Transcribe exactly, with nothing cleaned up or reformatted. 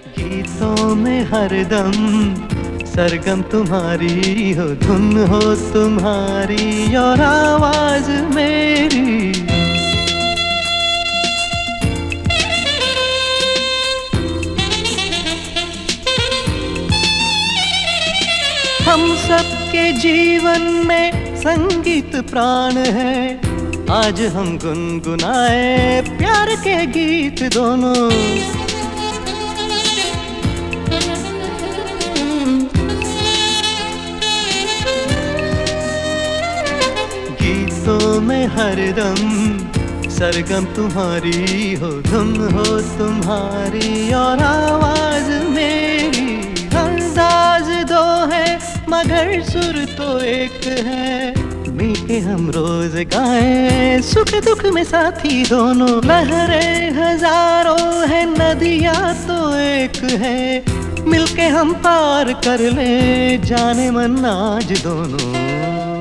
गीतों में हरदम सरगम तुम्हारी हो, धुन हो तुम्हारी और आवाज मेरी। हम सबके जीवन में संगीत प्राण है, आज हम गुनगुनाए प्यार के गीत दोनों। गीतों में हरदम सरगम तुम्हारी हो, धुन हो तुम्हारी और आवाज मेरी। अंदाज दो है मगर सुर तो एक है, मिलके हम रोज गाएं सुख दुख में साथी दोनों। लहरें हजारों है नदियाँ तो एक है, मिलके हम पार कर ले जाने मन आज दोनों।